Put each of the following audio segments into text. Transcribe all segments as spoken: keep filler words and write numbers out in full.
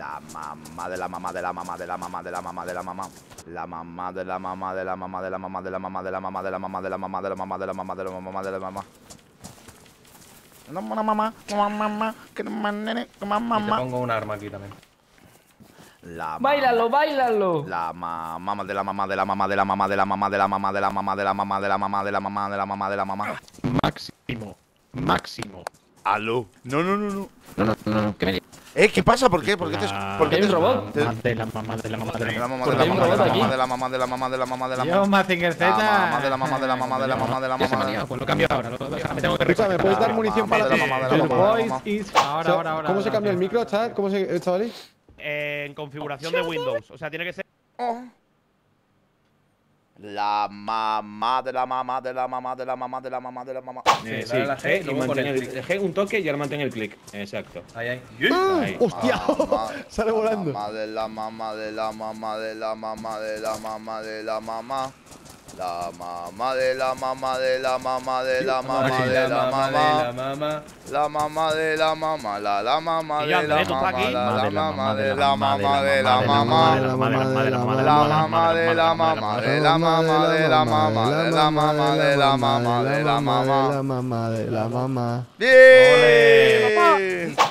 La mamá de la mamá de la mamá de la mamá de la mamá de la mamá. La mamá de la mamá de la mamá de la mamá de la mamá de la mamá de la mamá de la mamá de la mamá de la mamá de la mamá de la mamá. No, mamá, mamá, mamá, que mamá, mamá. Y te pongo un arma aquí también. La Báilalo, báilalo. La mamá de la mamá de la mamá de la mamá de la mamá de la mamá de la mamá de la mamá de la mamá de la mamá de la mamá de la mamá. Máximo, máximo. Aló. No, no, no, no. No, no, no, no. ¿Qué me Eh, ¿qué pasa? ¿Por qué? ¿Por qué te ¿Por qué ¿Hay un te robot? te- De la mamá, de la mamá, de de la la mamá. mamá de la Hay un mamá de robot la aquí. mamá de la mamá de la mamá de la mamá de la mamá de la Yo, mamá. Mazinger Z. La mamá de la mamá de la mamá de la mamá de la Ya se me ha mamá. liado, pues lo cambio ahora. Lo, me tengo que Escúchame, ¿puedes dar La munición mamá para de la mamá de la Your mamá de la voice mamá. is. Ahora, ahora, ahora. ¿Cómo se ahora, cambia el tío. micro, chat? ¿Cómo se, chavales? Eh, en configuración de Windows. O sea, tiene que ser. Oh. La mamá de la mamá de la mamá de la mamá de la mamá de la mamá. Eh, dale a la G y y luego con mantener el el G un toque y ahora mantén el clic. Exacto. Ahí, ahí. Ahí. ¡Hostia! Mamá, Sale volando. La mamá de la mamá de la mamá de la mamá de la mamá de la mamá. La mamá de la mamá de la mamá de la mamá de la mamá. mamá. La mamá de la mamá, la la mamá Y ya, de la Andrés, ¿tú estás mamá, aquí? la la mamá de la mamá de la mamá. la mamá de la mamá La mamá de la mamá de la mamá de la mamá de la mamá de la mamá de la mamá. la mamá de la mamá. ¡Bien!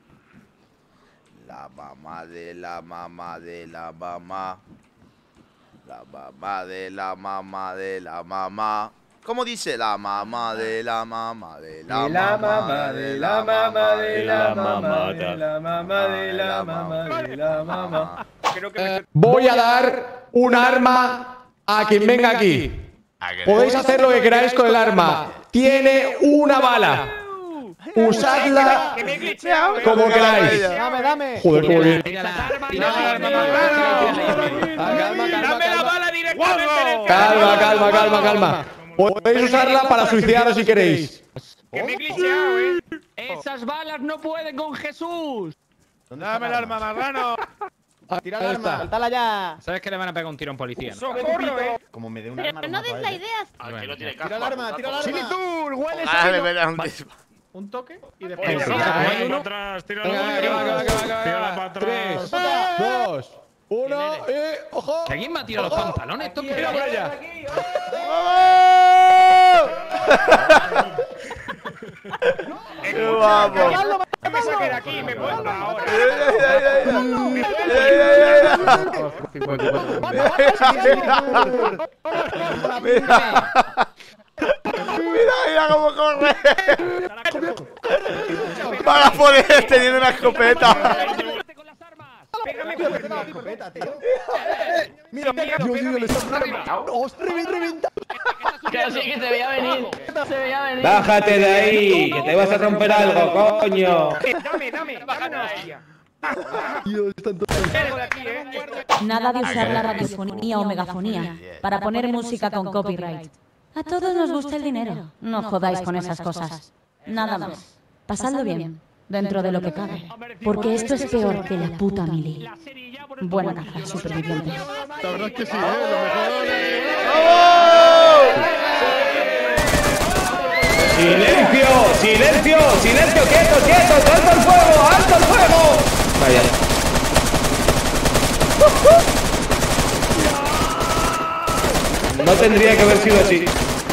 La mamá de la mamá de la mamá. La mamá de la mamá de la mamá. ¿Cómo dice? La mamá de la mamá de la mamá de la mamá de la mamá de la mamá de la mamá de la mamá. Creo que me. Voy a dar un arma a quien venga aquí. Podéis hacer lo que queráis con el arma. Tiene una bala. Usadla Que me he glitcheado, eh. como queráis. Dame, dame. Joder, cómo bien. Dame la bala directamente en el Calma, calma, calma, calma. Podéis usarla para suicidaros si queréis. Que me he glitcheado, eh. Esas balas no pueden con Jesús. Dame el arma, marrano. Tira el arma. Saltala ya. ¿Sabes que le van a pegar un tiro a un policía? ¿no? Socorro, eh. Como me dé un Pero no des la idea. Tira el arma, tira el arma. Chilitur, huele Ah, sino. me da un disparo. Un toque y Oye, después. sí, Ahí. hay uno. Venga, venga, venga, venga, venga. Tres, dos, uno y ojo. ¿Que alguien me ha tirado los pantalones? ¿Esto qué Tira es? por allá. ¡Qué guapo! Piensa que era aquí, me puedo ahora. Mira, mira cómo corre. Para poder teniendo una escopeta. Con las armas. Pégame con la Escopeta, tío. Mira, mira, Dios mío, le está reventando. ¡Ostras, reventa! Que sí, que se veía venir. Se veía venir. Bájate de ahí, que te vas a romper algo, coño. Dame, dame, dame una hostia. Dios, están todos. Vengo de aquí, eh. Nada de usar la radiofonía o megafonía para poner música con copyright. A todos nos gusta el dinero. No jodáis con esas cosas. Nada más. Pasadlo bien, dentro de lo que cabe. Porque esto es peor que la puta mili. La serie ya por el Buena caza, supervivientes. La verdad es que sí, ¿eh? Lo mejor. ¡Silencio! ¡Silencio! ¡Silencio! ¡Quietos, quietos! ¡Alto el fuego! ¡Alto el fuego! Vaya. No tendría que haber sido así.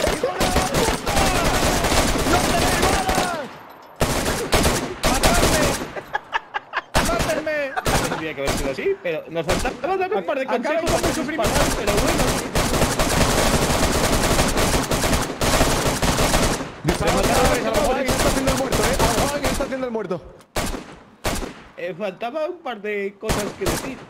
No tendría que haber sido así, pero nos faltaba dar un par de consejos para sufrimiento, pero bueno. ¿Quién está haciendo el muerto, eh? ¿Quién está haciendo el muerto? Eh, faltaba un par de cosas que decir.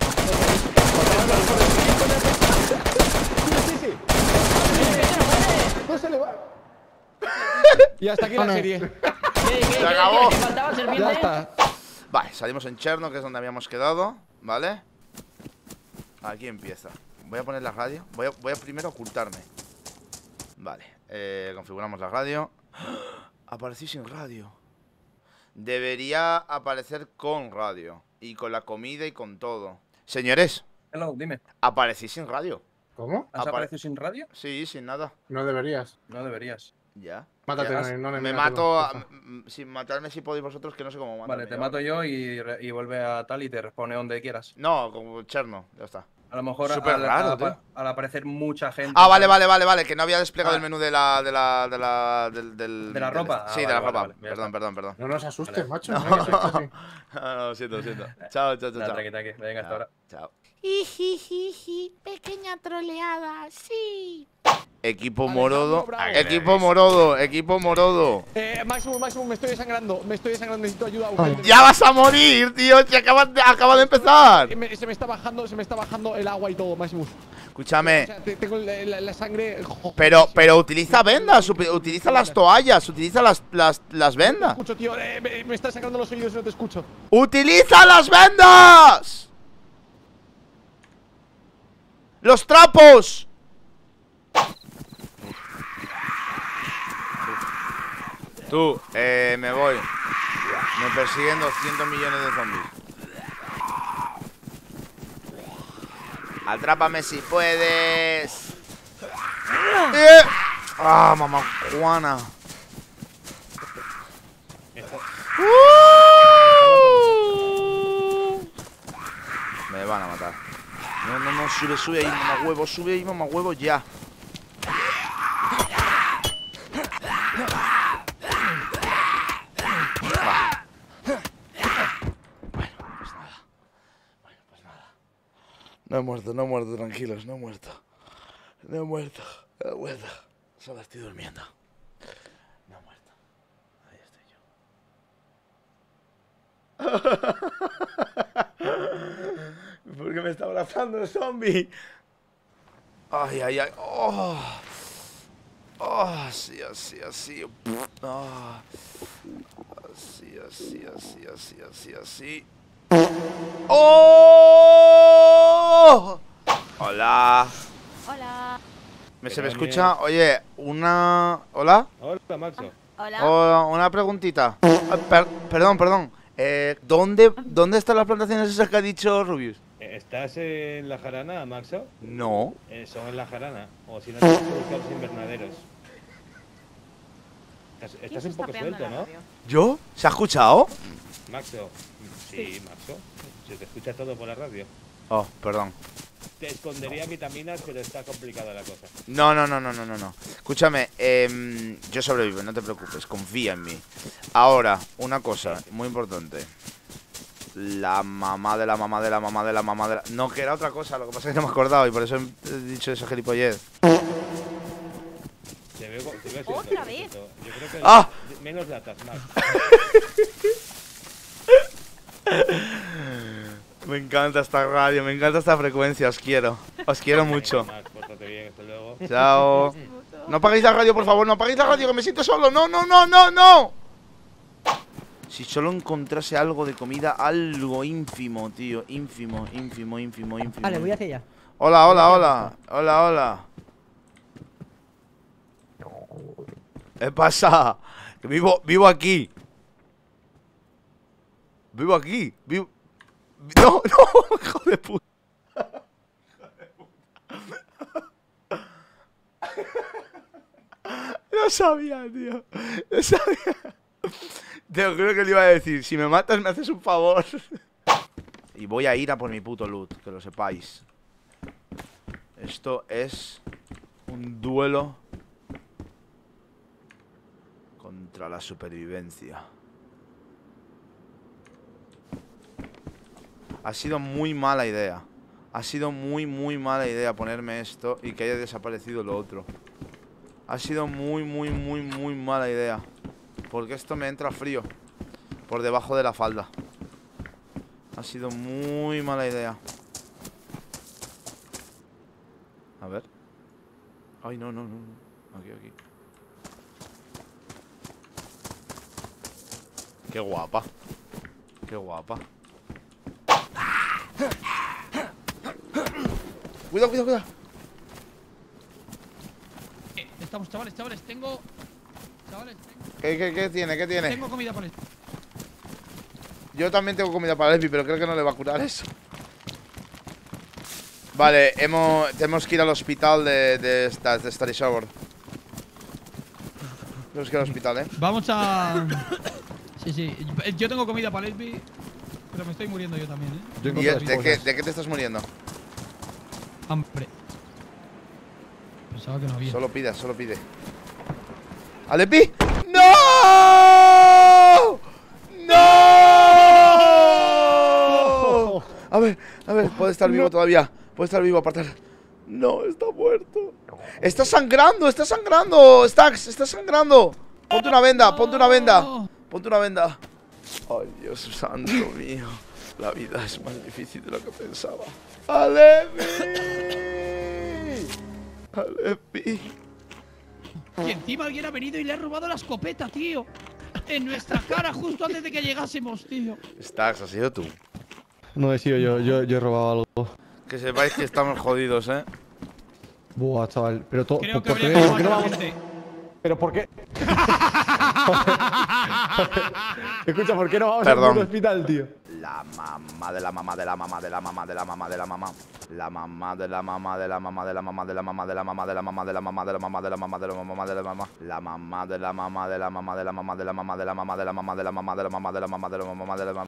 No se le va. Y hasta aquí la serie. Se acabó. ¿Qué faltaba servirle? Ya está. Vale, salimos en Cherno, que es donde habíamos quedado, ¿vale? Aquí empieza. Voy a poner la radio. Voy a, voy a primero ocultarme. Vale, eh, configuramos la radio. Aparecí sin radio. Debería aparecer con radio. Y con la comida y con todo. Señores, Hello, dime. aparecí sin radio. ¿Cómo? ¿Has Apare- aparecido sin radio? Sí, sin nada. No deberías. No deberías. Ya. Mátate, ¿Qué no, no, no, Me mátalo, mato a- porfa. m- sin matarme si podéis vosotros, que no sé cómo mato. Vale, te mato yo y, re- y vuelve a tal y te responde donde quieras. No, como Cherno, ya está. A lo mejor Súper al, raro, al- tío. al aparecer mucha gente. Ah, vale, ¿sabes? vale, vale, vale, que no había desplegado Ah. el menú de la. de la. de la. del. del- ¿De la del- ropa? Ah, Sí, de vale, la vale, ropa. vale, ya Perdón, está. perdón, perdón. No nos asustes, Vale. macho. No. no, que estás así. No, no, siento, siento. Chao, chao, chao, Nada, chao. tranqui, tranqui. Venga, hasta ahora. Chao. Ijijiji, pequeña troleada, sí. Equipo Alejandro morodo. Bravo. Equipo morodo, equipo morodo. Eh, Máximo, Máximo, me estoy desangrando. Me estoy desangrando, necesito ayuda. urgente. ¡Ya vas a morir, tío! ¡Que acabas de, acaba de empezar! Eh, me- se me está bajando, se me está bajando el agua y todo, Máximo. O Escúchame. sea, te- tengo la, la- la sangre. jo- Pero, pero utiliza vendas, upi- utiliza las toallas, utiliza las, las, las No te vendas. escucho, tío. Eh, me, me está sangrando los oídos y no te escucho. ¡Utiliza las vendas! ¡Los trapos! Tú, eh, me voy. Me persiguen doscientos millones de zombies. Atrápame si puedes. Eh. Ah, mamá Juana. Uh. Me van a matar. No, no, no, sube, sube ahí, mamá huevo, sube ahí, mamá huevo, ya. Va. Bueno, pues nada. Bueno, pues nada. No he muerto, no he muerto, tranquilos, no he muerto. No he muerto, no he muerto. Solo estoy durmiendo. No he muerto. Ahí estoy yo. ¿Por qué me está abrazando el zombie? Ay, ay, ay. Oh. Oh, así, así, así. Oh. Así, así, así, así, así, así. ¡Oh! Hola. Hola. ¿Me se me escucha? Oye, una... ¿Hola? Hola, Maxo. Hola. Hola, una preguntita. Ah, per- perdón, perdón. Eh, ¿dónde, ¿Dónde están las plantaciones esas que ha dicho Rubius? ¿Estás en la jarana, Maxo? No. Eh, son en la jarana. O si no, tienes que buscar los invernaderos. Estás, estás un poco suelto, ¿no? ¿Yo? ¿Se ha escuchado? Maxo. Sí, Maxo. Se te escucha todo por la radio. Oh, perdón. Te escondería vitaminas, pero está complicada la cosa. No, no, no, no, no, no, no. Escúchame, eh, yo sobrevivo, no te preocupes, confía en mí. Ahora, una cosa muy importante. La mamá de la mamá de la mamá de la mamá de la... No, que era otra cosa, lo que pasa es que no me he acordado y por eso he dicho esa gilipollez. Te veo, te veo ¿Otra suelto, vez? suelto. Yo creo que ¡Ah! menos latas, Max. Me encanta esta radio, me encanta esta frecuencia, os quiero. Os quiero mucho. Max, pórtate bien, hasta luego. Chao. No apaguéis la radio, por favor, no apaguéis la radio, que me siento solo. No, no, no, no, no. Si solo encontrase algo de comida, algo ínfimo, tío. Ínfimo, ínfimo, ínfimo, ínfimo. Vale, voy hacia allá. Hola, hola, hola. Hola, hola. ¿Qué pasa? Que vivo, vivo aquí. Vivo aquí. Vivo... No, no, hijo de puta. No sabía, tío. No sabía. Te lo juro que le iba a decir. Si me matas, me haces un favor. Y voy a ir a por mi puto loot, que lo sepáis. Esto es un duelo contra la supervivencia. Ha sido muy mala idea. Ha sido muy, muy mala idea ponerme esto y que haya desaparecido lo otro. Ha sido muy, muy, muy, muy mala idea. Porque esto me entra frío por debajo de la falda. Ha sido muy mala idea. A ver. Ay, no, no, no, no. Aquí, aquí. Qué guapa. Qué guapa. Cuidado, cuidado, cuidado. Eh, estamos, chavales, chavales, tengo. Chavales, tengo, ¿Qué, qué, qué tiene? ¿Qué tiene? tengo comida por el. Yo también tengo comida para Lepi, pero creo que no le va a curar eso. Vale, hemos, tenemos que ir al hospital de, de, esta, de Starry Shower. Tenemos que ir al hospital, ¿eh? Vamos a. Sí, sí. Yo tengo comida para Lesbi, pero me estoy muriendo yo también, ¿eh? Yo ¿Y encontré de cosas. qué, de qué te estás muriendo? Hambre. Pensaba que no había. Solo pida, solo pide. ¡Alepi! ¡No! ¡No! A ver, a ver, puede estar vivo todavía. Puede estar vivo, apartar. No, está muerto. Está sangrando, está sangrando. Stacks, está sangrando. Ponte una venda, ponte una venda. Ponte una venda. Ay, Dios santo mío. La vida es más difícil de lo que pensaba. ¡Alepi! ¡Alepi! Y encima alguien ha venido y le ha robado la escopeta, tío. En nuestra cara, justo antes de que llegásemos, tío. Stacks, has sido tú. No he sido yo, yo, yo he robado algo. Que sepáis que estamos jodidos, ¿eh? Buah, chaval. Pero todo. Creo que ¿por qué, habría que por qué no llamar a la vamos? gente. ¿Pero por qué? Escucha, ¿por qué no vamos Perdón. al hospital, tío? La mamá de la mamá de la mamá de la mamá de la mamá de la mamá. La mamá de la mamá de la mamá de la mamá de la mamá de la mamá de la mamá de la mamá de la mamá de la mamá de la mamá de la mamá. La mamá de la mamá de la mamá de la mamá de la mamá de la mamá de la mamá de la mamá de la mamá de la mamá de la mamá de la mamá de la mamá.